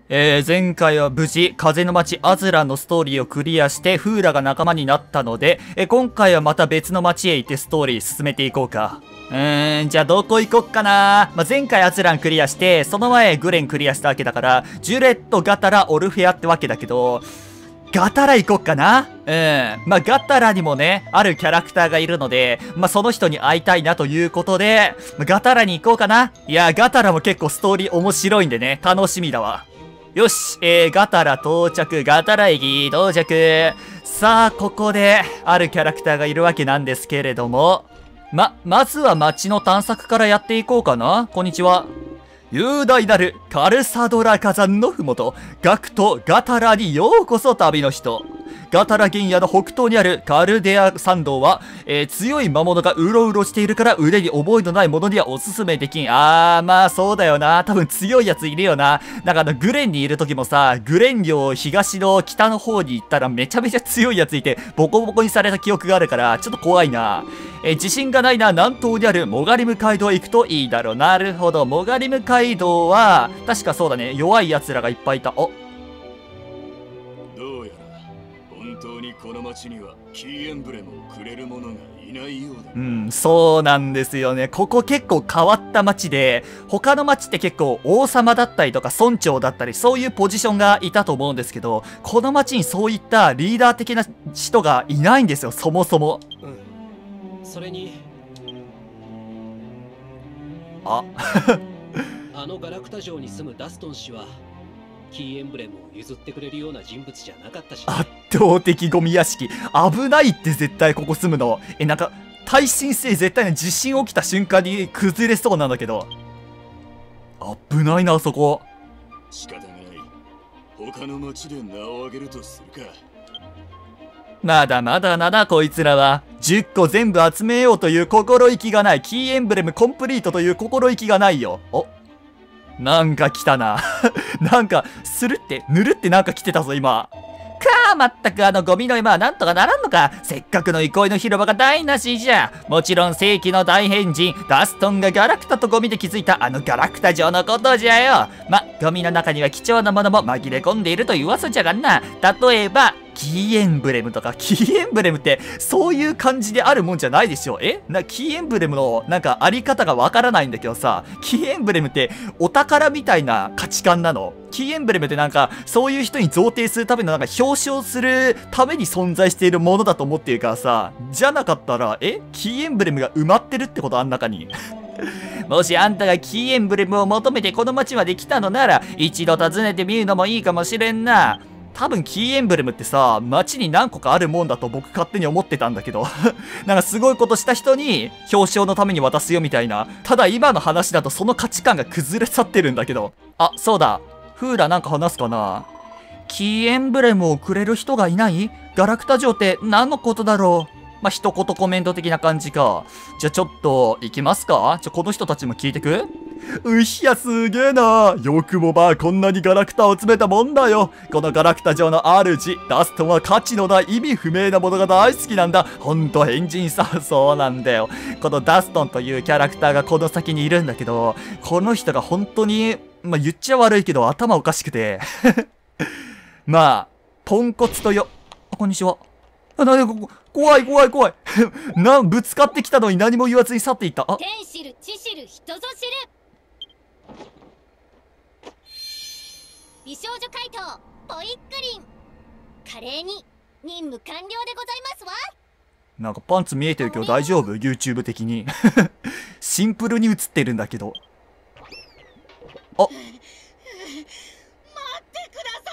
前回は無事、風の町アズランのストーリーをクリアして、フーラが仲間になったので、今回はまた別の町へ行ってストーリー進めていこうか。じゃあどこ行こっかな。前回アズランクリアして、その前グレンクリアしたわけだから、ジュレット、ガタラ、オルフェアってわけだけど、ガタラ行こっかな。ガタラにもね、あるキャラクターがいるので、その人に会いたいなということで、ガタラに行こうかな。いや、ガタラも結構ストーリー面白いんでね、楽しみだわ。よし、ガタラ到着、ガタラ駅到着。さあ、ここで、あるキャラクターがいるわけなんですけれども、まずは街の探索からやっていこうかな。こんにちは。雄大なるカルサドラ火山のふもと、ガクとガタラにようこそ旅の人。ガタラ原野の北東にあるカルデア山道は、強い魔物がうろうろしているから腕に覚えのないものにはおすすめできん。そうだよな。多分強いやついるよな。なんかグレンにいる時もさ、グレン領東の北の方に行ったらめちゃめちゃ強いやついて、ボコボコにされた記憶があるから、ちょっと怖いな。自信がないな。南東にあるモガリム街道へ行くといいだろう。なるほど。モガリム街道は、確かそうだね。弱い奴らがいっぱいいた。お。 どうやら、本当にこの町にはキーエンブレムをくれる者がいないようだ。 そうなんですよね。ここ結構変わった町で、他の町って結構王様だったりとか村長だったり、そういうポジションがいたと思うんですけど、この町にそういったリーダー的な人がいないんですよ、そもそも。 それにあのガラクタ城に住むダストン氏はキーエンブレムを譲ってくれるような人物じゃなかったし、 圧倒的ゴミ屋敷。危ないって絶対ここ住むの。なんか耐震性絶対に地震起きた瞬間に崩れそうなんだけど。危ないな、あそこ。 仕方がない。他の町で名を挙げるとするか。 まだまだなだこいつらは。10個全部集めようという心意気がない。キーエンブレムコンプリートという心意気がないよ。お、なんか来たな。なんか、ぬるってなんか来てたぞ、今。まったくゴミの山はなんとかならんのか。せっかくの憩いの広場が台無しじゃ。もちろん世紀の大変人、ダストンがガラクタとゴミで築いたガラクタ城のことじゃよ。ゴミの中には貴重なものも紛れ込んでいるという噂じゃがんな。例えば、キーエンブレムとか。キーエンブレムってそういう感じであるもんじゃないでしょ。キーエンブレムのなんかあり方がわからないんだけどさ、キーエンブレムってお宝みたいな価値観なの。キーエンブレムってなんかそういう人に贈呈するためのなんか表彰するために存在しているものだと思っているからさ、じゃなかったらキーエンブレムが埋まってるってこと？あん中に。もしあんたがキーエンブレムを求めてこの町まで来たのなら、一度訪ねてみるのもいいかもしれんな。多分キーエンブレムってさ、街に何個かあるもんだと僕勝手に思ってたんだけどなんかすごいことした人に表彰のために渡すよみたいな。ただ今の話だとその価値観が崩れ去ってるんだけど。そうだ。フーラなんか話すかな。キーエンブレムをくれる人がいない？ガラクタ城って何のことだろう。一言コメント的な感じか。じゃあちょっと行きますか。この人たちも聞いてく？すげえな。よくもこんなにガラクタを詰めたもんだよ。このガラクタ城の主、ダストンは価値のない意味不明なものが大好きなんだ。ほんと変人さ。そうなんだよ。このダストンというキャラクターがこの先にいるんだけど、この人が本当に、言っちゃ悪いけど頭おかしくて。ポンコツとこんにちは。怖い。ぶつかってきたのに何も言わずに去っていった。 天知る地知る人ぞ知る。美少女怪盗ポイックリン、華麗に任務完了でございますわ。 なんかパンツ見えてるけど大丈夫？ YouTube 的にシンプルに映ってるんだけど。 待ってくださ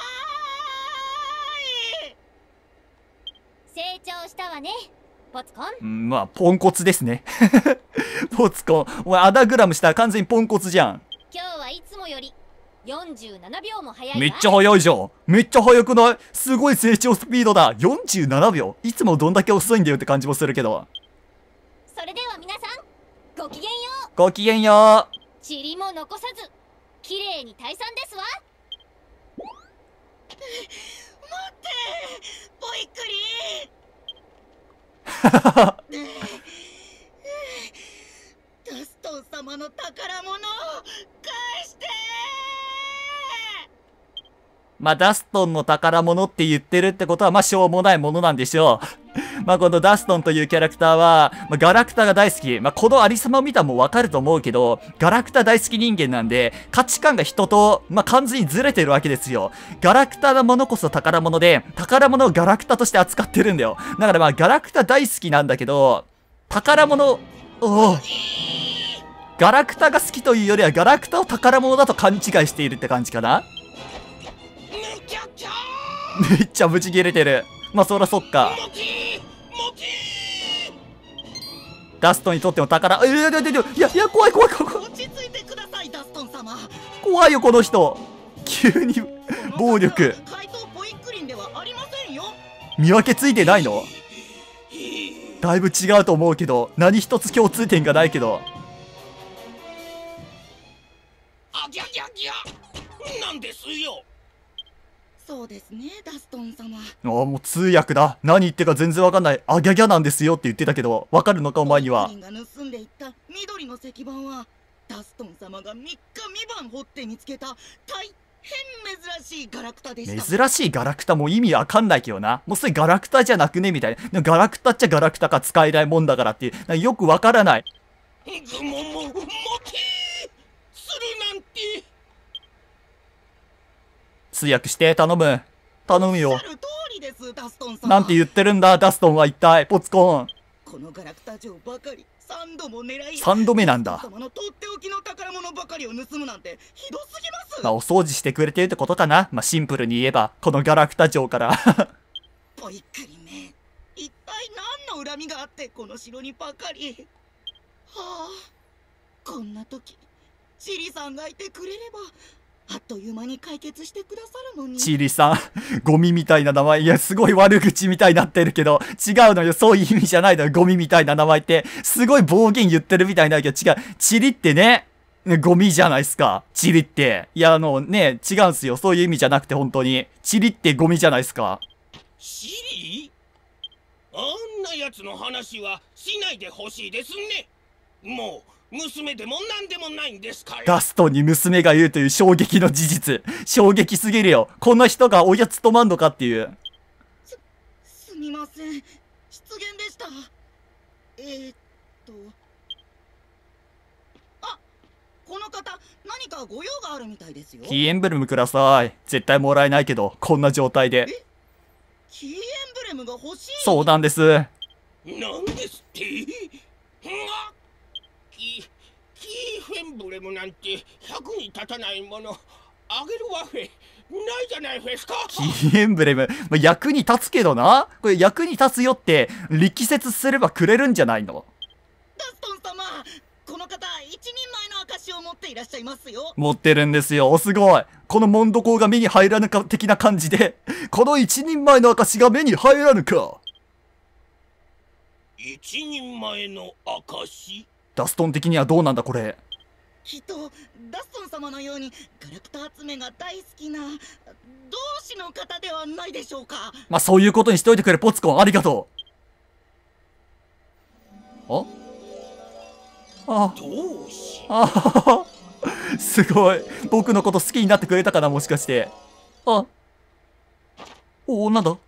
い。成長したわね、ポツコン。 ポンコツですね。ポツコン、お前アダグラムしたら完全にポンコツじゃん。 今日はいつもより47秒も早いわ。 めっちゃ早いじゃん。めっちゃ早くない？すごい成長スピードだ。47秒。いつもどんだけ遅いんだよって感じもするけど。 それでは皆さん、ごきげんよう。 ごきげんよう。 塵も残さず綺麗に退散ですわ。待って、ポイックリン。ダストン様の宝物を返して。 まあ、ダストンの宝物って言ってるってことは、まあ、しょうもないものなんでしょう。まあ、このダストンというキャラクターは、まあ、ガラクタが大好き。まあ、このありさまを見たらもうわかると思うけど、ガラクタ大好き人間なんで、価値観が人と、まあ、完全にずれてるわけですよ。ガラクタなものこそ宝物で、宝物をガラクタとして扱ってるんだよ。だからまあ、ガラクタ大好きなんだけど、宝物、ガラクタが好きというよりは、ガラクタを宝物だと勘違いしているって感じかな。めっちゃブチ切れてる。まあそらそっか。ダストンにとっても宝、いや怖い怖い怖い。 落ち着いてください、ダストン様。 怖いよこの人。急に暴力。 怪盗ポイックリンではありませんよ。 見分けついてないの？だいぶ違うと思うけど、何一つ共通点がないけど。 あぎゃぎゃぎゃ。なんですよ。そうですね、ダストン様。 もう通訳だ。何言ってるか全然わかんない。あギャギャなんですよって言ってたけど、わかるのかお前には。 ポイックリンが盗んでいった緑の石板は、ダストン様が3日3晩掘って見つけた大変珍しいガラクタでした。 珍しいガラクタも意味わかんないけどな。もうそれガラクタじゃなくねみたいな。でもガラクタっちゃガラクタか使えないもんだからっていう。なんかよくわからない。 ぐもも、もてーするなんて。 通訳して頼む。頼むよ。 おっしゃる通りです、ダストン様。 なんて言ってるんだ、ダストンは一体。ポツコン。 このガラクタ城ばかり3度も狙い、 3度目なんだ。 ダストン様のとっておきの宝物ばかりを盗むなんてひどすぎます。 まあお掃除してくれてるってことかな。まあシンプルに言えば、このガラクタ城から。 ポイックリンめ、一体何の恨みがあってこの城にばかり。はあ、こんな時チリさんがいてくれればあっという間に解決してくださるのに。 チリさん、ゴミみたいな名前。いや、すごい悪口みたいになってるけど、違うのよ。そういう意味じゃないのよ。ゴミみたいな名前って。すごい暴言言ってるみたいなんだけど、違う。チリってね、ゴミじゃないっすか。チリって。いや、ね、違うんすよ。そういう意味じゃなくて、本当に。チリってゴミじゃないっすか。 チリ？あんなやつの話はしないでほしいですね。もう、娘でも何でもないんですから。 ダストンに娘がいるという衝撃の事実。衝撃すぎるよ。こんな人が親務まんのかっていう。 すみません、失言でした。あ、この方何かご用があるみたいですよ。 キーエンブレムください。絶対もらえないけど、こんな状態で。 キーエンブレムが欲しい。 そうなんです。 なんですって？キーフェンブレムなんて100に立たないものあげるわけないじゃないですか。 キーエンブレム、まあ、役に立つけどな。これ役に立つよって力説すればくれるんじゃないの？ ダストン様、この方一人前の証を持っていらっしゃいますよ。 持ってるんですよ。すごい。このモンドコウが目に入らぬか的な感じで、この一人前の証が目に入らぬか。 一人前の証？ ダストン的にはどうなんだこれ。 きっとダストン様のようにガラクタ集めが大好きな同志の方ではないでしょうか。 まあそういうことにしておいてくれ、ポツコン。ありがとう。 同志？ すごい。僕のこと好きになってくれたかな、もしかして。なんだ？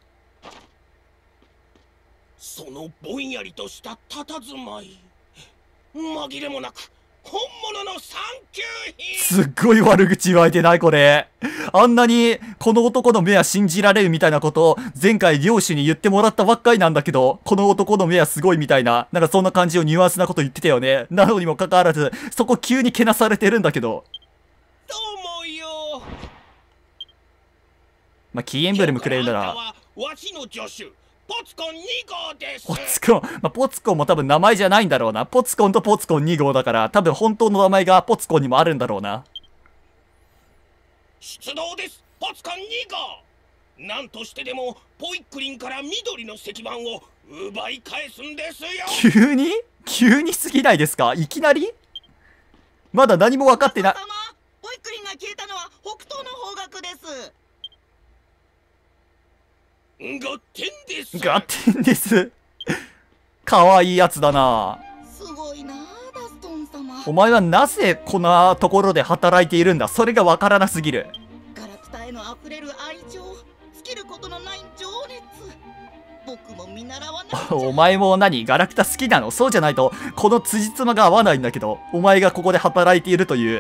そのぼんやりとした佇まい、紛れもなく本物のサンキュー品。 すっごい悪口言われてないこれ。あんなにこの男の目は信じられるみたいなことを前回領主に言ってもらったばっかりなんだけど、この男の目はすごいみたいな、なんかそんな感じのニュアンスなこと言ってたよね。なのにもかかわらずそこ急にけなされてるんだけど。 どうもよ。 まあキーエンブレムくれるなら。 わしの助手ポツコン2号です。 ポツコン、まあ、ポツコンも多分名前じゃないんだろうな。ポツコンとポツコン2号だから、多分本当の名前がポツコンにもあるんだろうな。 出動です、ポツコン2号。なんとしてでもポイックリンから緑の石板を奪い返すんですよ。 急に過ぎないですか？いきなり？まだ何も分かってない。 ポイックリンが消えたのは北東の方角です。 合点です。 合点です。かわいいやつだな。 すごいな、ダストン様。 お前はなぜこんなところで働いているんだ？それがわからなすぎる。 ガラクタへのあふれる愛情、尽きることのない情熱、僕も見習わないと。 お前も何ガラクタ好きなの？そうじゃないとこの辻褄が合わないんだけど、お前がここで働いているという。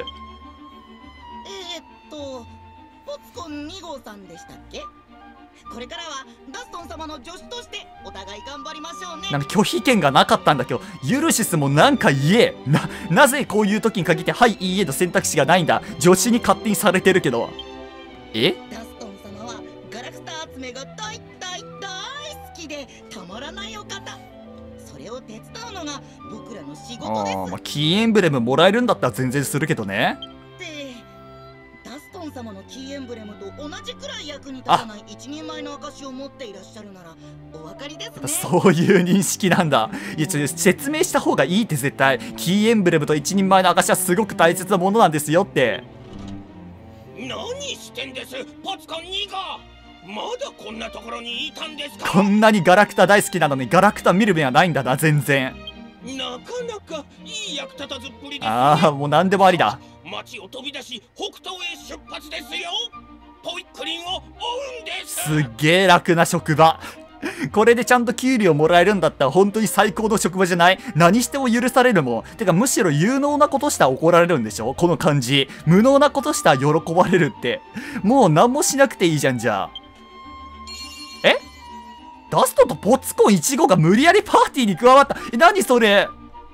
ポツコン2号さんでしたっけ？これからはダストン様の助手としてお互い頑張りましょうね。 なんか拒否権がなかったんだけど、ユルシスもなんか言え。なぜこういう時に限ってはいいいえの選択肢がないんだ。助手に勝手にされてるけど。 ダストン様はガラクタ集めが大好きでたまらないお方。それを手伝うのが僕らの仕事です。 まあ、キーエンブレムもらえるんだったら全然するけどね。 ダストン様のキーエンブレムと同じくらい役に立たない一人前の証を持っていらっしゃるならお分かりですね。 そういう認識なんだ。いや、説明した方がいいって絶対。キーエンブレムと一人前の証はすごく大切なものなんですよって。 何してんです、ポツコン2号。まだこんなところにいたんですか？ こんなにガラクタ大好きなのにガラクタ見る目はないんだな、全然。 なかなかいい役立たずっぷりですね。 ああ、もう何でもありだ。 町を飛び出し北東へ出発ですよ。ポイックリンを追うんです。 すっげえ楽な職場。これでちゃんと給料もらえるんだったら本当に最高の職場じゃない？何しても許されるもん。てかむしろ有能なことしたら怒られるんでしょ？この感じ。無能なことしたら喜ばれるって。もう何もしなくていいじゃん、じゃあ。ダストとポツコン1号が無理やりパーティーに加わった。何それ？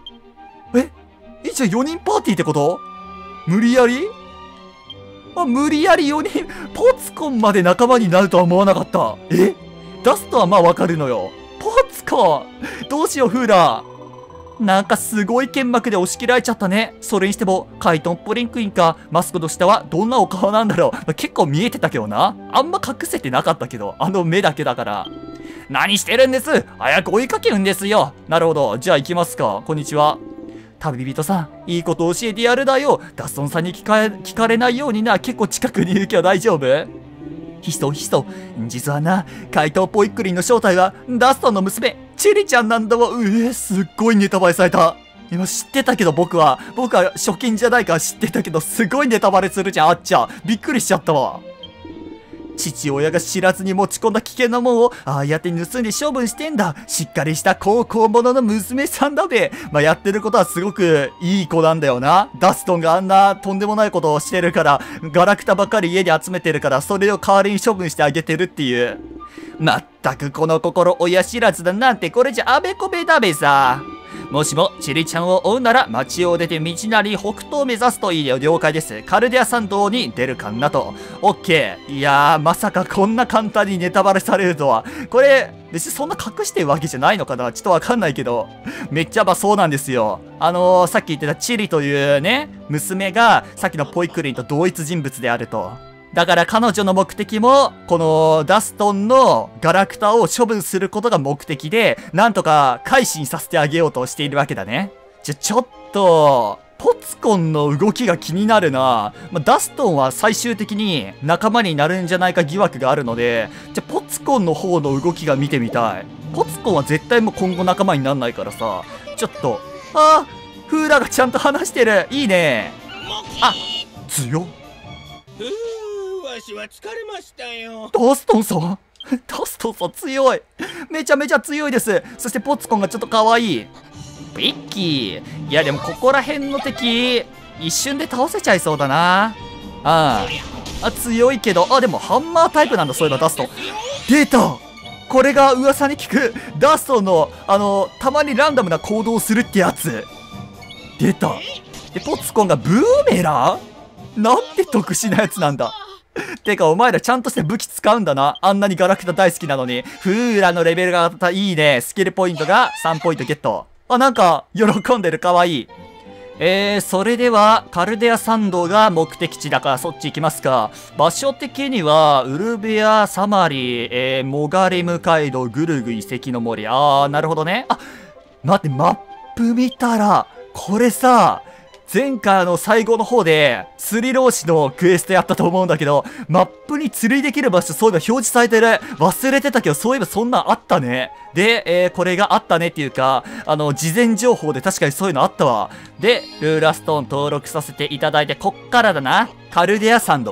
じゃあ4人パーティーってこと？無理やり？無理やり4人、ポツコンまで仲間になるとは思わなかった。ダストはまあわかるのよ。ポツコンどうしよう、フーラー。なんかすごい剣幕で押し切られちゃったね。それにしても、カイトンポリンクインか、マスクの下はどんなお顔なんだろう。結構見えてたけどな。あんま隠せてなかったけど、あの目だけだから。何してるんです？早く追いかけるんですよ。なるほど。じゃあ行きますか。こんにちは。旅人さん、いいこと教えてやるだよ。ダストンさんに聞かれないようにな。結構近くにいるけど大丈夫？ヒソ。実はな、怪盗ポイックリンの正体は、ダストンの娘、チュリちゃんなんだわ。すっごいネタバレされた。今知ってたけど僕は初見じゃないから知ってたけど、すごいネタバレするじゃん、あっちゃ。びっくりしちゃったわ。父親が知らずに持ち込んだ危険なもんをああやって盗んで処分してんだ。しっかりした高校者の娘さんだべ。やってることはすごくいい子なんだよな。ダストンがあんなとんでもないことをしてるから、ガラクタばっかり家に集めてるから、それを代わりに処分してあげてるっていう。まったくこの心親知らずだなんて、これじゃあべこべだべさ。もしもチリちゃんを追うなら町を出て道なり北東を目指すといいよ。了解です。カルデア山道に出るかなと。オッケー。いやー、まさかこんな簡単にネタバレされるとは。これ別にそんな隠してるわけじゃないのかな、ちょっとわかんないけど、めっちゃそうなんですよ。さっき言ってたチリというね、娘がさっきのポイクリンと同一人物であると。だから彼女の目的も、このダストンのガラクタを処分することが目的で、なんとか改心させてあげようとしているわけだね。ちょっと、ポツコンの動きが気になるな。ダストンは最終的に仲間になるんじゃないか疑惑があるので、ポツコンの方の動きが見てみたい。ポツコンは絶対もう今後仲間にならないからさ、ちょっと、フーラがちゃんと話してる。いいね。強っ。 わしは疲れましたよ。 ダストンさん強い。めちゃめちゃ強いです。そしてポツコンがちょっと可愛い。ビッキー。いやでもここら辺の敵、一瞬で倒せちゃいそうだな。強いけど、でもハンマータイプなんだ、そういえばダストン。出た。これが噂に聞く、ダストンの、たまにランダムな行動をするってやつ。出た。で、ポツコンがブーメラン？なんて特殊なやつなんだ。てかお前らちゃんとして武器使うんだな。あんなにガラクタ大好きなのに。フーラのレベルが上がった。いいね。スキルポイントが3ポイントゲット。なんか、喜んでる。かわいい。それでは、カルデア山道が目的地だからそっち行きますか。場所的には、ウルベア、サマリ、モガレム街道、グルグ遺跡の森。なるほどね。待って、マップ見たら、これさ、前回最後の方で、釣り老師のクエストやったと思うんだけど、マップに釣りできる場所そういえば表示されてる。忘れてたけど、そういえばそんなんあったね。で、これがあったねっていうか、事前情報で確かにそういうのあったわ。で、ルーラストーン登録させていただいて、こっからだな。カルデア山道。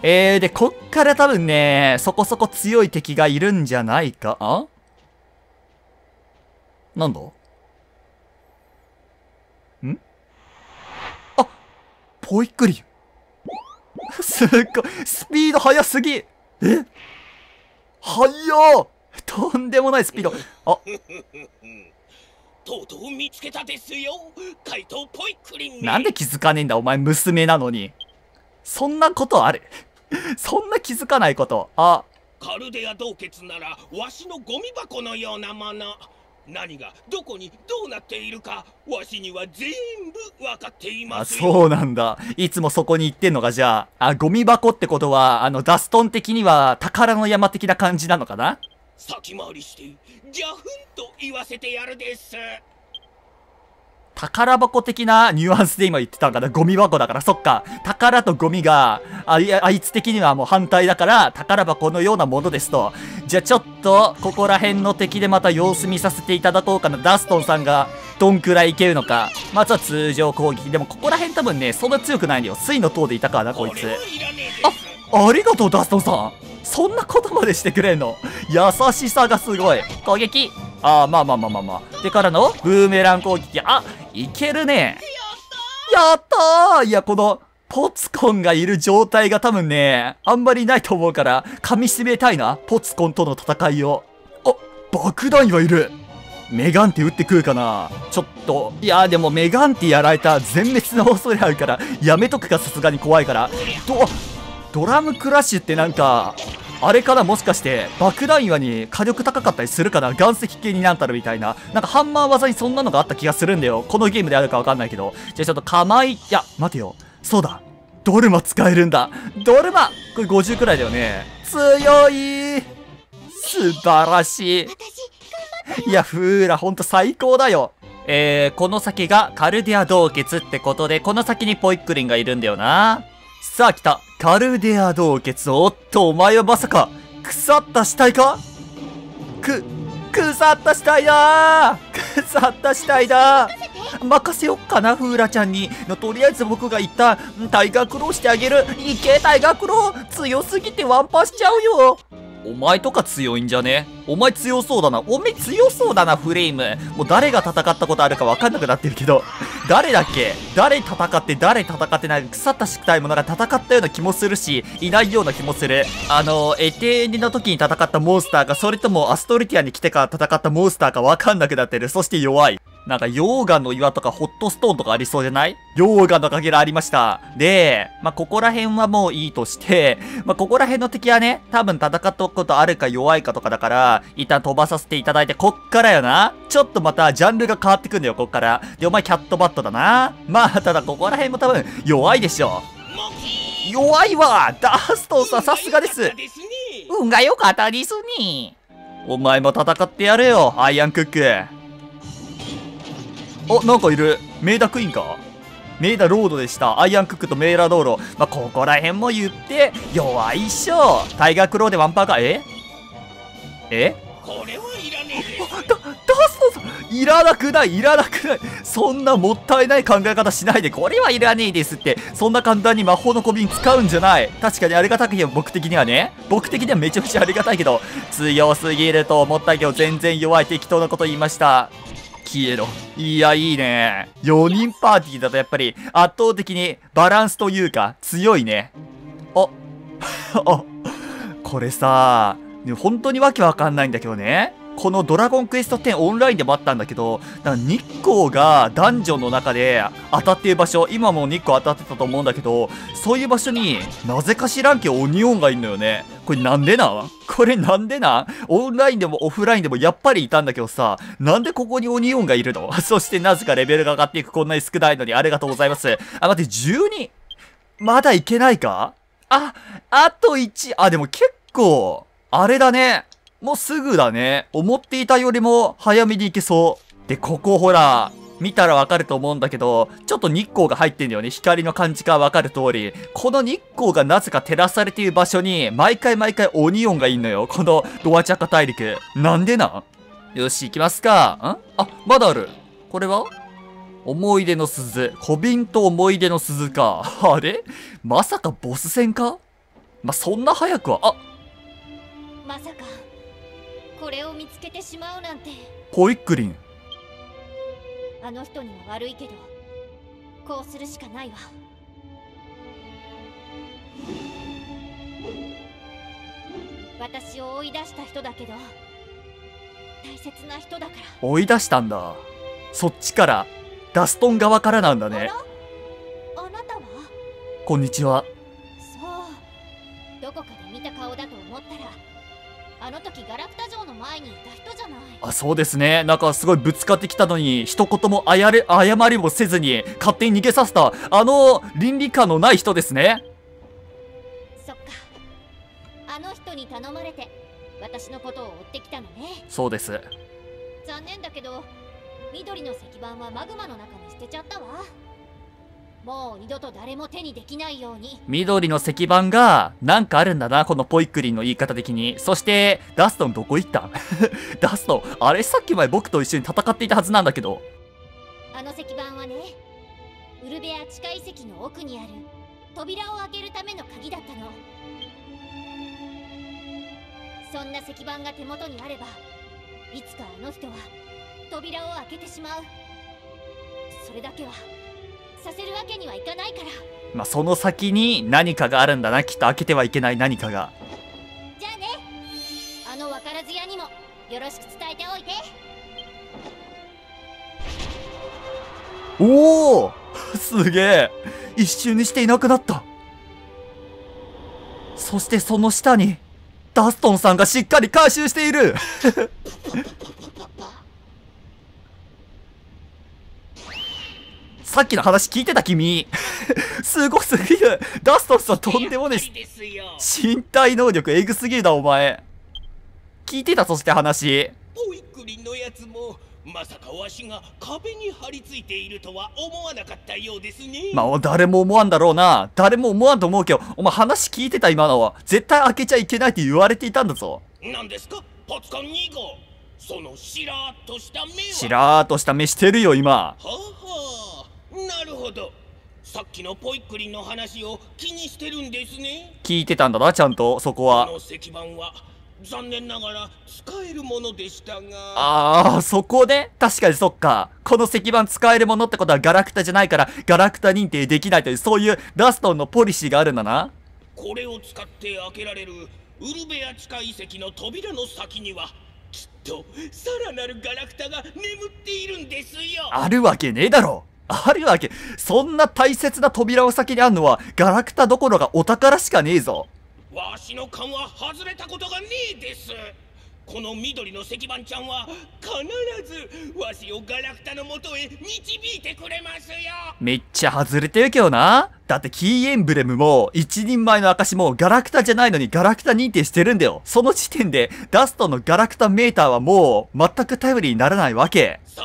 で、こっから多分ね、そこそこ強い敵がいるんじゃないか。あ、なんだ？ん？あ、ポイックリン。すっごい、スピード速すぎ。速っ！とんでもないスピード。あ、 とうとう見つけたですよ、怪盗ポイクリンめ。 なんで気づかねえんだ、お前娘なのに。そんなことある？そんな気づかないこと。あ、 カルデア洞穴ならわしのゴミ箱のようなもの。何がどこにどうなっているかわしには全部わかっていますよ。 そうなんだ。いつもそこに行ってんのか、じゃあ。ゴミ箱ってことは、ダストン的には宝の山的な感じなのかな？ 先回りしてギャフンと言わせてやるです。 宝箱的なニュアンスで今言ってたんかな。ゴミ箱だから、そっか。宝とゴミが、あいつ的にはもう反対だから、宝箱のようなものですと。じゃあちょっと、ここら辺の敵でまた様子見させていただこうかな。ダストンさんが、どんくらいいけるのか。まずは通常攻撃。でもここら辺多分ね、そんな強くないんだよ。水の塔でいたからな、こいつ。ありがとう、ダストンさん。そんなことまでしてくれんの？優しさがすごい。攻撃。まあ。でからの、ブーメラン攻撃。あ、いけるね。やったー！いや、この、ポツコンがいる状態が多分ね、あんまりないと思うから、噛み締めたいな。ポツコンとの戦いを。あ、爆弾はいる。メガンティ撃ってくるかな？ちょっと。いや、でもメガンティやられたら全滅の恐れあるから、やめとくか、さすがに怖いから。ドラムクラッシュってなんか、あれかな、もしかして、爆弾岩に火力高かったりするかな？岩石系になんたるみたいな。なんかハンマー技にそんなのがあった気がするんだよ。このゲームであるかわかんないけど。じゃあちょっといや、待てよ。そうだ。ドルマ使えるんだ。ドルマ！これ50くらいだよね。強い！素晴らしい。いや、フーラ、ほんと最高だよ。この先がカルデア洞穴ってことで、この先にポイックリンがいるんだよな。さあ来た。カルデア洞穴。おっと、お前はまさか、腐った死体か？腐った死体だー！腐った死体だー！任せよっかな、フーラちゃんに。とりあえず僕が言った、タイガークローしてあげる。いけ、タイガークロー！強すぎてワンパしちゃうよ！お前とか強いんじゃね？お前強そうだな。おめえ強そうだな、フレイム。もう誰が戦ったことあるか分かんなくなってるけど。誰だっけ？誰戦って誰戦ってない？腐った死体もなんか戦ったような気もするし、いないような気もする。エテーニの時に戦ったモンスターか、それともアストルティアに来てから戦ったモンスターか分かんなくなってる。そして弱い。なんか溶岩の岩とかホットストーンとかありそうじゃない？溶岩のかけらありました。で、ここら辺はもういいとして、ここら辺の敵はね、多分戦ったことあるか弱いかとかだから、一旦飛ばさせていただいて、こっからよな。ちょっとまたジャンルが変わってくんだよ、こっから。で、お前キャットバットだな。ただここら辺も多分弱いでしょ。弱いわ！ダストンさん、さすがです。運が良かったですね。お前も戦ってやれよ、アイアンクック。お、なんかいる。メイダクイーンか？メイダロードでした。アイアンクックとメイラ道路。ここら辺も言って、弱いっしょ。タイガークローでワンパーか。 これはいらねえです。 ダストさん、いらなくない。そんなもったいない考え方しないで、これはいらねえですって。そんな簡単に魔法の小瓶使うんじゃない。確かにありがたくて僕的にはね。僕的にはめちゃくちゃありがたいけど、強すぎると思ったけど、全然弱い適当なこと言いました。消えろ。いや、いいね。4人パーティーだとやっぱり圧倒的にバランスというか強いね。これさ、本当にわけわかんないんだけどね。このドラゴンクエスト10オンラインでもあったんだけど、日光がダンジョンの中で当たっている場所、今も日光当たってたと思うんだけど、そういう場所になぜか知らんけどオニオンがいんのよね。これなんでなんオンラインでもオフラインでもやっぱりいたんだけどさ、なんでここにオニオンがいるの？そしてなぜかレベルが上がっていく、こんなに少ないのにありがとうございます。待って、12？ まだいけないか？あと1。でも結構、あれだね。もうすぐだね。思っていたよりも早めに行けそう。で、ここほら、見たらわかると思うんだけど、ちょっと日光が入ってんだよね。光の感じがわかる通り。この日光がなぜか照らされている場所に、毎回オニオンがいんのよ。このドアチャカ大陸。なんでなん？よし、行きますか。まだある。これは思い出の鈴。小瓶と思い出の鈴か。あれまさかボス戦か？ まあ、そんな早くは、あ、 まさかこれを見つけてしまうなんて。 ポイックリン。 あの人には悪いけどこうするしかないわ。私を追い出した人だけど大切な人だから。 追い出したんだ。そっちから、ダストン側からなんだね。 あら、あなたは？ こんにちは。 そう、どこかで見た顔だと思ったらあの時ガラクタ城の前にいた人じゃない。 あ、そうですね。なんかすごいぶつかってきたのに、一言も謝りもせずに、勝手に逃げさせた、倫理観のない人ですね。 そっか、あの人に頼まれて私のことを追ってきたのね。 そうです。 残念だけど緑の石板はマグマの中に捨てちゃったわ。もう二度と誰も手にできないように。 緑の石板が、なんかあるんだな、このポイックリンの言い方的に。そして、ダストンどこ行ったんダストン、あれさっきまで僕と一緒に戦っていたはずなんだけど。 あの石板はね、ウルベア地下遺跡の奥にある扉を開けるための鍵だったの。そんな石板が手元にあれば、いつかあの人は扉を開けてしまう。それだけはさせるわけにはいかないから。 まあ、その先に何かがあるんだな、きっと開けてはいけない何かが。 じゃあね、あのわからず屋にもよろしく伝えておいて。 おおすげえ、一瞬にしていなくなった。そしてその下にダストンさんがしっかり回収しているさっきの話聞いてた君すごすぎる。ダストンさんとんでもねえ身体能力エグすぎるだお前。聞いてた。そして話ポイックリンのやつもまさかわしが壁に張り付いているとは思わなかったようですね。 まあ誰も思わんだろうな。誰も思わんと思うけど、お前話聞いてた。今のは絶対開けちゃいけないって言われていたんだぞ。 何ですかポツコン2号、そのしらーっとした目は。 しらーっとした目してるよ今。 はあはあ、なるほど。さっきのポイックリンの話を気にしてるんですね。 聞いてたんだな、ちゃんとそこは。 この石板は残念ながら使えるものでしたが。 ああ、そこで確かにそっか。この石板使えるものってことはガラクタじゃないからガラクタ認定できないという、そういうダストンのポリシーがあるんだな。 これを使って開けられるウルベア地下遺跡の扉の先にはきっとさらなるガラクタが眠っているんですよ。 あるわけねえだろ。あるわけ。そんな大切な扉を先にあんのはガラクタどころかお宝しかねえぞ。 わしの勘は外れたことがねえです。この緑の石板ちゃんは必ずわしをガラクタの元へ導いてくれますよ。 めっちゃ外れてるけどな。だってキーエンブレムも一人前の証もガラクタじゃないのにガラクタ認定してるんだよ。その時点でダストのガラクタメーターはもう全く頼りにならないわけ。 そう、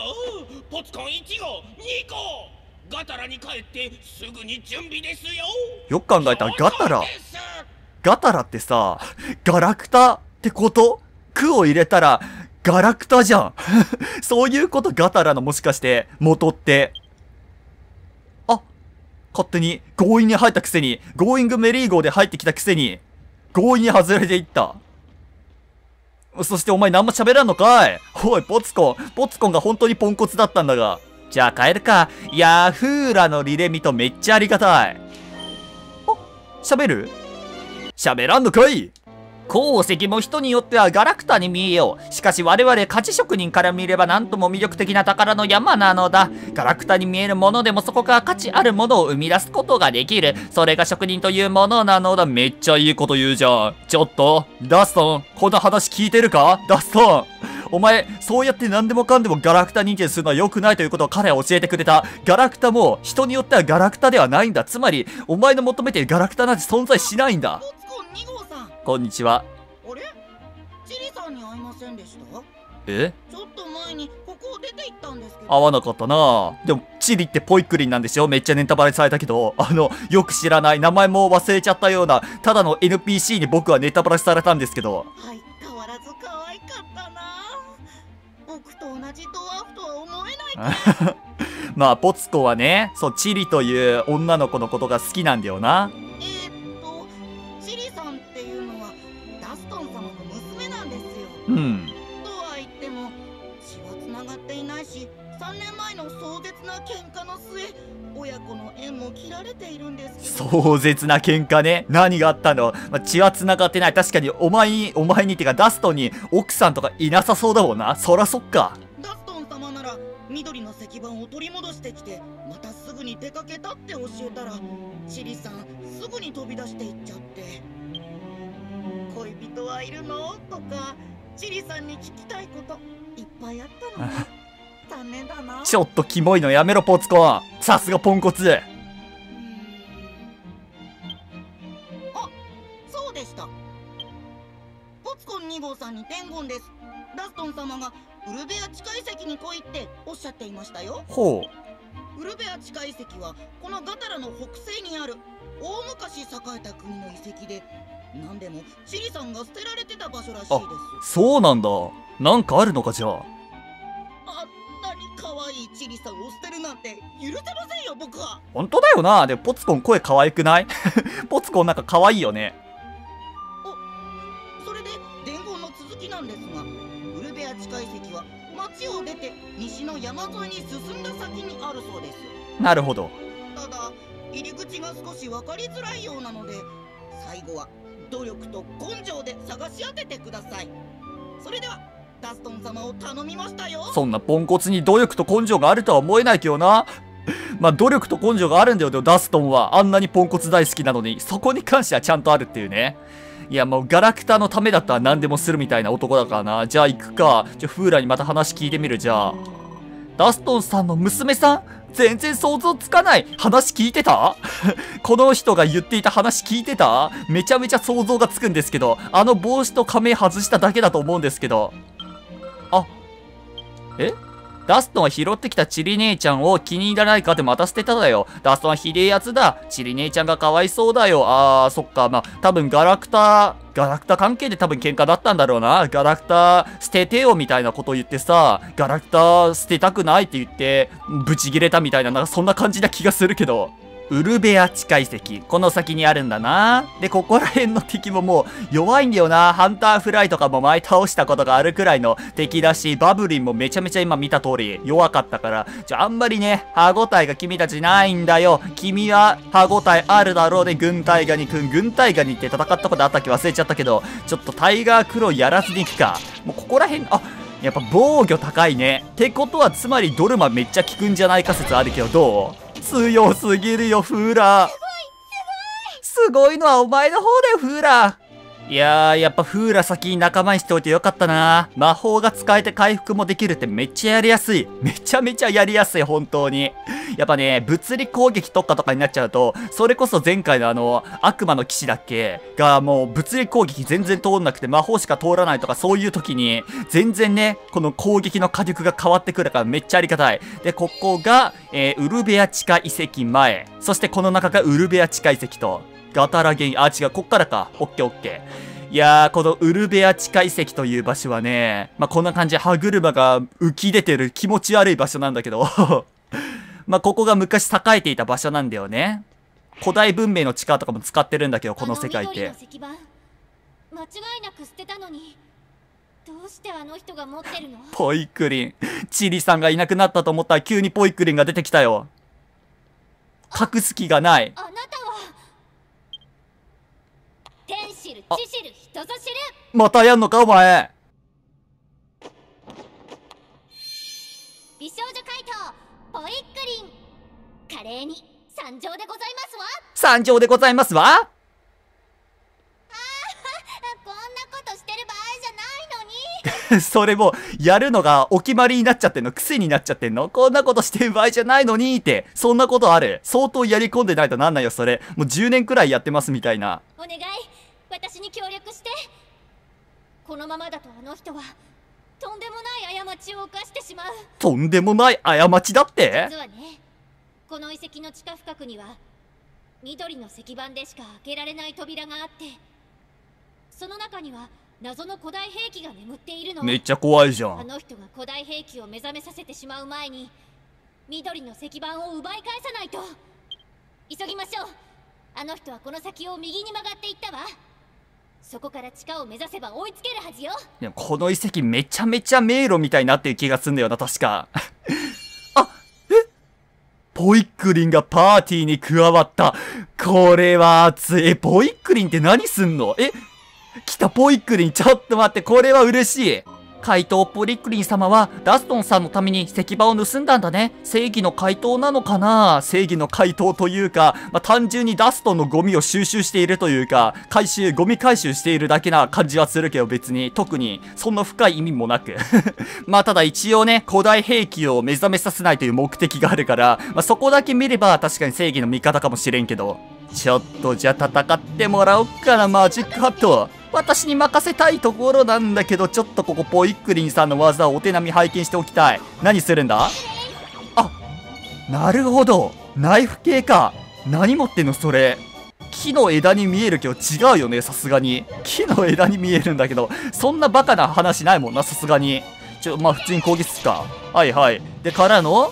ポツコン1号2号、ガタラに帰ってすぐに準備ですよ。 よく考えたらガタラってさ、ガラクタってこと？句を入れたらガラクタじゃんそういうこと？ガタラのもしかして元って。あ、勝手に強引に入ったくせに、ゴーイングメリー号で入ってきたくせに強引に外れていった。そしてお前何も喋らんのかい。おいポツコンが本当にポンコツだったんだが。じゃあ帰るか。ヤフーラのリレミとめっちゃありがたい。あ、喋る？喋らんのかい。鉱石も人によってはガラクタに見えよう。しかし我々価値職人から見れば何とも魅力的な宝の山なのだ。ガラクタに見えるものでもそこから価値あるものを生み出すことができる。それが職人というものなのだ。めっちゃいいこと言うじゃん。ちょっとダストン、この話聞いてるか？ダストン、お前そうやって何でもかんでもガラクタ認定するのは良くないということを彼は教えてくれた。ガラクタも人によってはガラクタではないんだ。つまりお前の求めているガラクタなんて存在しないんだ。 ポツコン2号さん、 こんにちは。 あれ、チリさんに会いませんでした？ え？ ちょっと前にここを出て行ったんですけど。 合わなかったな。でもチリってポイックリンなんでしょ。めっちゃネタバレされたけど、よく知らない名前も忘れちゃったようなただの NPC に僕はネタバレされたんですけど、 はい変わらず可愛かったな。僕と同じドワーフとは思えないからまあポツコはね、そうチリという女の子のことが好きなんだよな。 チリさんはダストン様の娘なんですよ。 うん。 とは言っても血はつながっていないし、3年前の壮絶な喧嘩の末親子の縁も切られているんですけど。 壮絶な喧嘩ね。何があったの？まあ、血は繋がってない。確かにお前にってかダストンに奥さんとかいなさそうだもんな。そらそっか。 ダストン様なら緑の石板を取り戻してきてまたすぐに出かけたって教えたら、チリさんすぐに飛び出していっちゃって、恋人はいるのとかチリさんに聞きたいこといっぱいあったのに残念だな。 ちょっとキモいのやめろポツコン。さすがポンコツ。 あ、そうでした。ポツコン2号さんに伝言です。ダストン様がウルベア地下遺跡に来いっておっしゃっていましたよ。 ほウルベア地下遺跡はこのガタラの北西にある大昔栄えた国の遺跡で、何でもチリさんが捨てられてた場所らしいです。 う。そうなんだ。なんかあるのかじゃあ。 あんなに可愛いチリさんを捨てるなんて許せませんよ僕は。 本当だよな。でもポツコン声可愛くない？ポツコンなんか可愛いよね。 それで伝言の続きなんですが、ウルベア地下遺跡は町を出て西の山沿いに進んだ先にあるそうです。 なるほど。 ただ入り口が少し分かりづらいようなので、最後は努力と根性で探し当ててください。それではダストン様を頼みましたよ。 そんなポンコツに努力と根性があるとは思えないけどな。まあ努力と根性があるんだよ。でもダストンはあんなにポンコツ大好きなのに、そこに関してはちゃんとあるっていうね。いやもうガラクタのためだったら何でもするみたいな男だからな。じゃあ行くか。じゃあフーラにまた話聞いてみる。じゃあダストンさんの娘さん、全然想像つかない。話聞いてた？この人が言っていた話聞いてた？めちゃめちゃ想像がつくんですけど、あの帽子と仮面外しただけだと思うんですけど。あ、ダストンは拾ってきたチリ姉ちゃんを気に入らないかってまた捨てただよ。ダストンはひでえやつだ。チリ姉ちゃんがかわいそうだよ。そっか。まあ、多分ガラクタ関係で多分喧嘩だったんだろうな。ガラクタ捨ててよみたいなこと言ってさ、ガラクタ捨てたくないって言って、ブチギレたみたいな、なんかそんな感じな気がするけど。ウルベア地下遺跡。この先にあるんだな。で、ここら辺の敵ももう弱いんだよな。ハンターフライとかも前倒したことがあるくらいの敵だし、バブリンもめちゃめちゃ今見た通り弱かったから、あんまりね、歯応えが君たちないんだよ。君は歯応えあるだろうで、軍隊ガニくん。軍隊ガニって戦ったことあったっけ忘れちゃったけど、ちょっとタイガークローやらずに行くか。もうここら辺、やっぱ防御高いね。ってことはつまりドルマめっちゃ効くんじゃないか説あるけど、どう？強すぎるよ、フーラー。すごいのはお前の方だよ、フーラー。いやー、やっぱフーラ先に仲間にしておいてよかったな。魔法が使えて回復もできるってめっちゃやりやすい。めちゃめちゃやりやすい、本当に。やっぱね、物理攻撃特化とかになっちゃうと、それこそ前回の悪魔の騎士だっけが、もう物理攻撃全然通んなくて魔法しか通らないとか、そういう時に、全然ね、この攻撃の火力が変わってくるからめっちゃありがたい。で、ここが、ウルベア地下遺跡前。そしてこの中がウルベア地下遺跡と、ガタラゲイン、違う、こっからか。オッケーオッケー。いやー、このウルベア地下遺跡という場所はね、まあ、こんな感じで歯車が浮き出てる気持ち悪い場所なんだけど、まあ、ここが昔栄えていた場所なんだよね。古代文明の力とかも使ってるんだけど、この世界って。 間違いなく捨てたのに、どうしてあの人が持ってるの？ ポイクリン。チリさんがいなくなったと思ったら急にポイクリンが出てきたよ。隠す気がない。 あなたは天知る地知る人ぞ知る。 またやんのかお前。 美少女怪盗ポイックリン、華麗に参上でございますわ。 参上でございますわ。 こんなことしてる場合じゃないのに。 それもやるのがお決まりになっちゃってんの、癖になっちゃってんの。こんなことしてる場合じゃないのにって。そんなことある？相当やり込んでないとなんないよそれ。もう10年くらいやってますみたいな。 お願い、私に協力して。このままだとあの人はとんでもない過ちを犯してしまう。 とんでもない過ちだって？ 実はね、この遺跡の地下深くには緑の石板でしか開けられない扉があって、その中には謎の古代兵器が眠っているの。 めっちゃ怖いじゃん。 あの人が古代兵器を目覚めさせてしまう前に緑の石板を奪い返さないと。急ぎましょう。あの人はこの先を右に曲がっていったわ。 そこから地下を目指せば追いつけるはずよ。 でもこの遺跡めちゃめちゃ迷路みたいになってる気がすんだよな、確か。あ、ポイックリンがパーティーに加わった。これは熱い。ポイックリンって何すんの？来たポイックリン、ちょっと待って、これは嬉しい。怪盗ポイックリン様はダストンさんのために石板を盗んだんだね。正義の怪盗なのかな？正義の怪盗というか、単純にダストンのゴミを収集しているというか、ゴミ回収しているだけな感じはするけど、別に特にそんな深い意味もなく。ただ一応ね、古代兵器を目覚めさせないという目的があるから、そこだけ見れば確かに正義の味方かもしれんけど。ちょっとじゃあ戦ってもらおっかな、マジックハット。私に任せたいところなんだけど、ちょっとここポイックリンさんの技をお手並み拝見しておきたい。何するんだ？あ、なるほど。ナイフ系か。何持ってんのそれ。木の枝に見えるけど違うよね、さすがに。木の枝に見えるんだけど、そんなバカな話ないもんな、さすがに。普通に攻撃すっか。はいはい。で、からの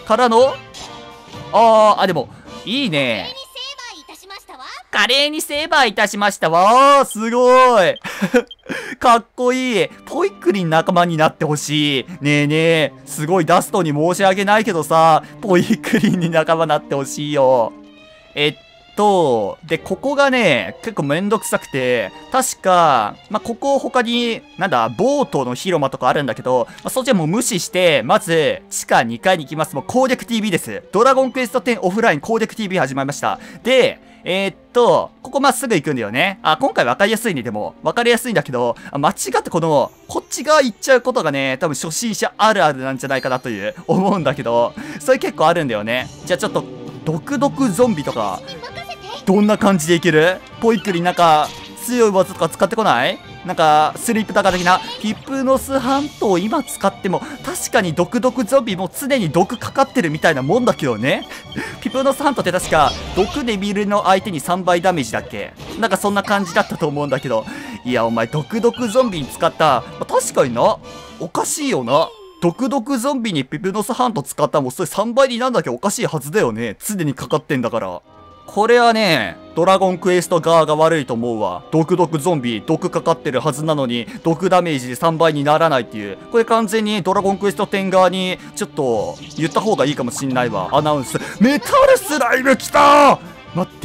でも、いいね。華麗に成敗いたしましたわー、すごいかっこいい。ポイックリン仲間になってほしい。ねえねえ、すごいダストに申し訳ないけどさ、ポイックリンに仲間になってほしいよ。で、ここがね、結構めんどくさくて、確か、ここ他に、ボートの広間とかあるんだけど、そっちはもう無視して、まず、地下2階に行きます。もう攻略 TV です。ドラゴンクエスト10オフライン攻略 TV 始まりました。で、ここまっすぐ行くんだよね。今回分かりやすいね、でも。分かりやすいんだけど、間違ってこっち側行っちゃうことがね、多分初心者あるあるなんじゃないかなという、思うんだけど、それ結構あるんだよね。じゃあちょっと、毒ゾンビとか、どんな感じでいける？ポイックリン強い技とか使ってこない？スリープタカ的な、ヒプノスハントを今使っても、確かに毒ゾンビも常に毒かかってるみたいなもんだけどね。ヒプノスハントって確か、毒で見るの相手に3倍ダメージだっけ？そんな感じだったと思うんだけど。いや、お前、毒ゾンビに使った、確かにな、おかしいよな。毒ゾンビにピプノスハント使ったらもうそれ3倍になんだけおかしいはずだよね。常にかかってんだから。これはね、ドラゴンクエスト側が悪いと思うわ。毒ゾンビ、毒かかってるはずなのに、毒ダメージで3倍にならないっていう。これ完全にドラゴンクエスト10側に、ちょっと、言った方がいいかもしんないわ。アナウンス。メタルスライム来たー！待って。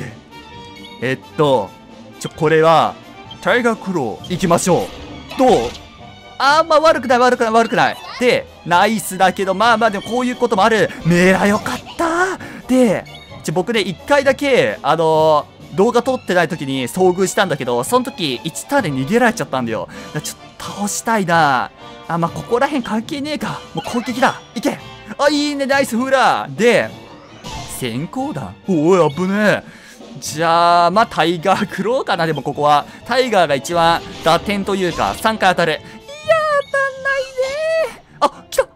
これは、タイガークロー、行きましょう。どう？悪くない。で、ナイスだけど、でもこういうこともある。メラよかったー。で、僕ね、1回だけ、動画撮ってない時に遭遇したんだけど、その時、1ターンで逃げられちゃったんだよ。ちょっと倒したいな。ここら辺関係ねえか。もう攻撃だ。いけ。いいね、ナイスフラー。で、先行弾。おい、危ねえ。じゃあ、タイガークローかな。でもここは、タイガーが一番打点というか、3回当たる。いやー、当たんないねー。来た。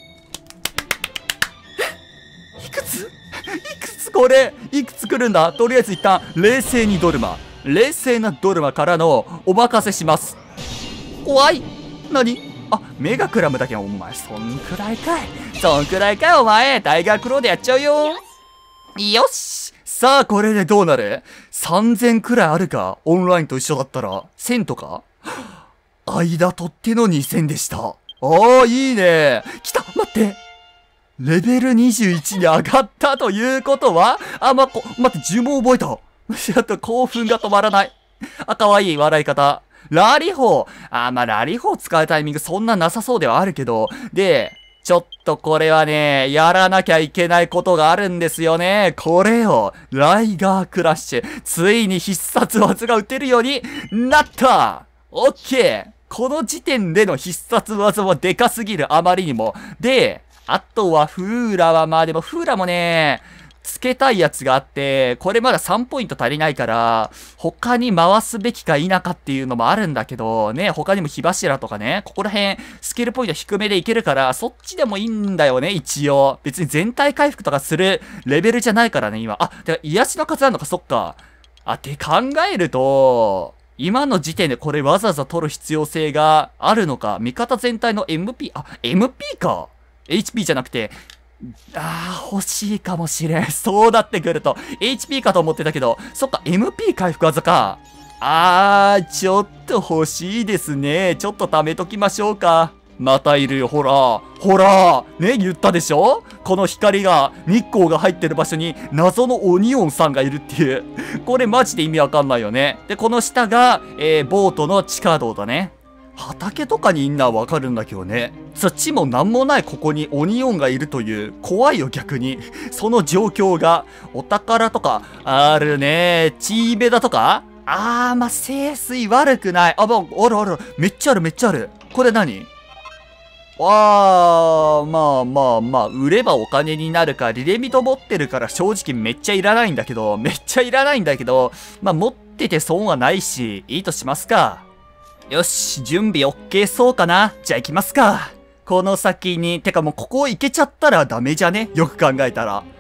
これ、いくつ来るんだ？とりあえず一旦、冷静なドルマからの、お任せします。怖い。何？メガクラムだけど、お前、そんくらいかい、お前。タイガークローでやっちゃうよ。よし。さあ、これでどうなる？ 3000 くらいあるか？オンラインと一緒だったら。1000とか？間取っての2000でした。いいね。来た！待って。レベル21に上がったということは、待って、呪文覚えた。ちょっと興奮が止まらない。かわいい笑い方。ラリホー。ラリホー使うタイミングそんななさそうではあるけど、で、ちょっとこれはね、やらなきゃいけないことがあるんですよね。これよ。ライガークラッシュ。ついに必殺技が打てるようになった！オッケー！この時点での必殺技はでかすぎる、あまりにも。で、あとはフーラはでもフーラもね、つけたいやつがあって、これまだ3ポイント足りないから、他に回すべきか否かっていうのもあるんだけど、ね、他にも火柱とかね、ここら辺、スキルポイント低めでいけるから、そっちでもいいんだよね、一応。別に全体回復とかするレベルじゃないからね、今。てか、癒しの数あるのか、そっか。って考えると、今の時点でこれわざわざ取る必要性があるのか。味方全体の MP、MP か。HP じゃなくて、欲しいかもしれん。そうなってくると、HP かと思ってたけど、そっか、MP 回復技か。 ちょっと欲しいですね。ちょっと貯めときましょうか。またいるよ、ほら。ほらね、言ったでしょ？この光が、日光が入ってる場所に謎のオニオンさんがいるっていう。これマジで意味わかんないよね。で、この下が、ボートの地下道だね。畑とかにいんのはわかるんだけどね。土もなんもないここにオニオンがいるという、怖いよ逆に。その状況が、お宝とか、あるね。チーベダとかまあ、清水悪くない。ある。めっちゃある、めっちゃある。これ何？まあ、売ればお金になるか、リレミト持ってるから正直めっちゃいらないんだけど、まあ持ってて損はないし、いいとしますか。よし、準備 OK そうかな。じゃあ行きますか。この先に、てかもうここ行けちゃったらダメじゃね？よく考えたら。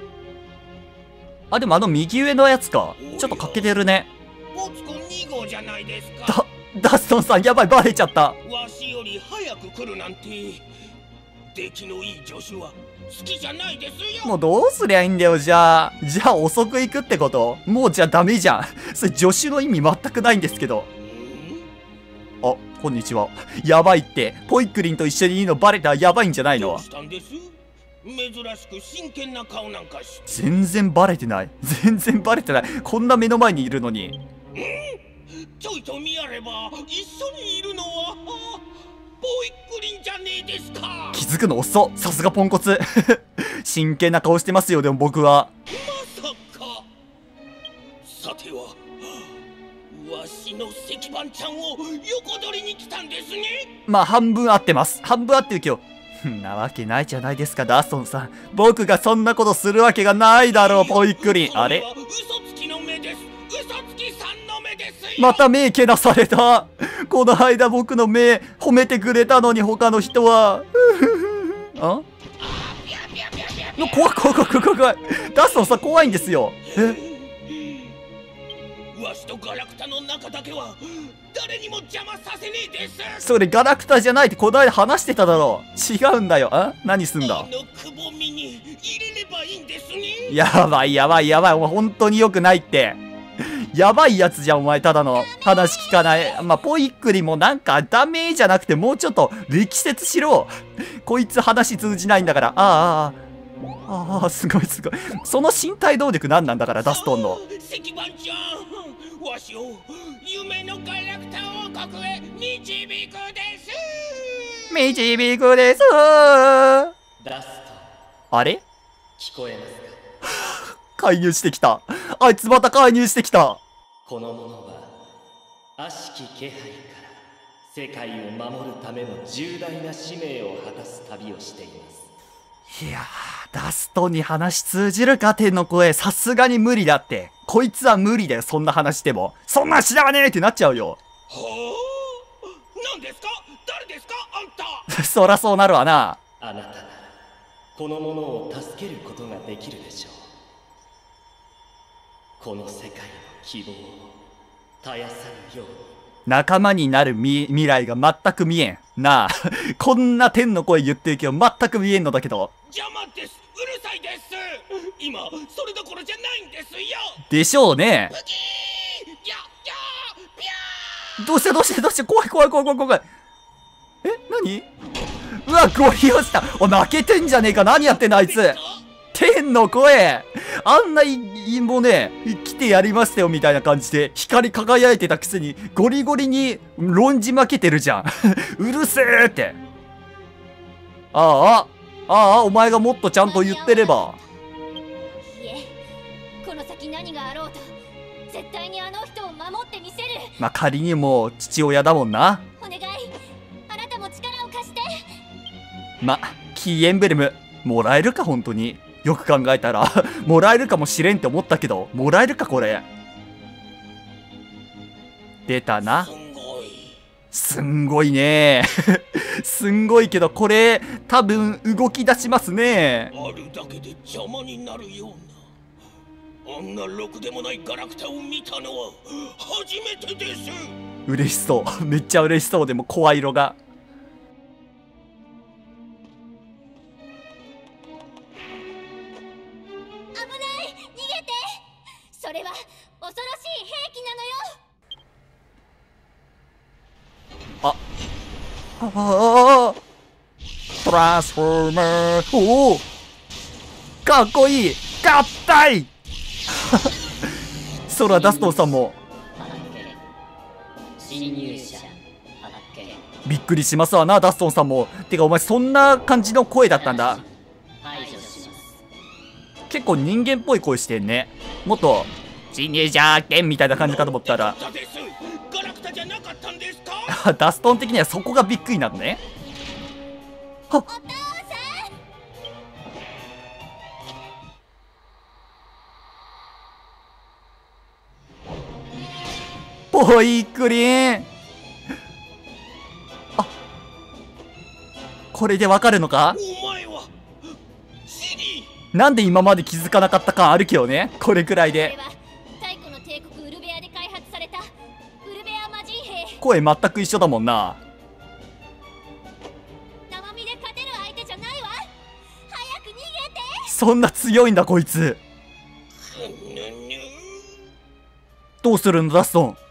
でも右上のやつか。ちょっと欠けてるね。 ポツコ2号じゃないですか。 ダストンさん、やばい、バレちゃった。 わしより早く来るなんて、出来のいい助手は好きじゃないですよ。 もうどうすりゃいいんだよ、じゃあ遅く行くってこと？もうじゃあダメじゃん。それ助手の意味全くないんですけど。こんにちは。やばいって。ポイックリンと一緒にいるのバレたらやばいんじゃないの？ どうしたんです？珍しく真剣な顔なんかして。 全然バレてない。こんな目の前にいるのに。 ちょいと見やれば一緒にいるのはポイックリンじゃねえですか。 気づくの遅っ。さすがポンコツ。真剣な顔してますよ、でも僕は。 まさか。さてはわしの石板ちゃんを横取りに来たんですね。 まあ半分合ってます。半分合ってるけど、んなわけないじゃないですか、ダストンさん。僕がそんなことするわけがないだろう、ポイックリン。あれ？ 嘘つきの目です。嘘つきさんの目ですよ。 また目けなされた。この間僕の目褒めてくれたのに他の人は。怖い。ダストンさん怖いんですよ。 わしとガラクタの中だけは誰にも邪魔させねえです。 それガラクタじゃないってこの間話してただろう。違うんだよ。何すんだ？ くぼみに入れればいいんですね。 やばい。お前本当に良くないって。やばいやつじゃん、お前。ただの話聞かない。まあ、ポイックリもなんかダメじゃなくてもうちょっと力説しろ。こいつ話通じないんだから。すごい。その身体動力何なんだから、ダストンの。 石板ちゃん、わしを夢のガラクタ王国へ導くです。 ダスあれ？ ト、聞こえますか？ 介入してきた。あいつまた介入してきた。 この者は悪しき気配から世界を守るための重大な使命を果たす旅をしています。 いやー、ダストンに話通じるか？天の声。さすがに無理だって。こいつは無理だよ、そんな話しても。そんなん知らねえってなっちゃうよ。 何ですか？誰ですか？あんた。 そらそうなるわな。 あなたならこの者を助けることができるでしょう。この世界の希望を絶やさぬように。 仲間になる未来が全く見えん。なあ、こんな天の声言ってるけど全く見えんのだけど。 邪魔です。うるさいです。今それどころじゃないんですよ。 でしょうね。 ブキーギャギャピャー。 どうした怖い。何？うわ、ゴリ押した。泣けてんじゃねえか。何やってんのあいつ。天の声。あんなもね、来てやりましたよみたいな感じで光り輝いてたくせにゴリゴリに論じ負けてるじゃん。うるせえって。お前がもっとちゃんと言ってれば。 いえ、この先何があろうと絶対にあの人を守ってみせる。 まあ、仮にも父親だもんな。 お願い、あなたも力を貸して。 ま、キーエンブレムもらえるか本当に。よく考えたらもらえるかもしれんって思ったけど、もらえるかこれ。出たな。すんごいね。すんごいけど、これ多分動き出しますね。 あるだけで邪魔になるような、あんなろくでもないガラクタを見たのは初めてです。 嬉しそう。めっちゃ嬉しそう。でも声色が。 それは恐ろしい兵器なのよ。 ああ、トランスフォーマー。おお、かっこいい。合体そらダストンさんも侵入者発見。 びっくりしますわな、ダストンさんも。てかお前そんな感じの声だったんだ。 排除します。 結構人間っぽい声してんね。もっと侵入者剣みたいな感じかと思ったらガラクタじゃなかったんですか？ ダストン的にはそこがびっくりなのね。はっ、ポイクリン。あ、これでわかるのか？ お前はシリなんで今まで気づかなかった感あるけどね、これくらいで。 これは太古の帝国ウルベアで開発されたウルベア魔人兵。 声全く一緒だもんな。 生身で勝てる相手じゃないわ。早く逃げて。 そんな強いんだこいつ。どうするんだダストン。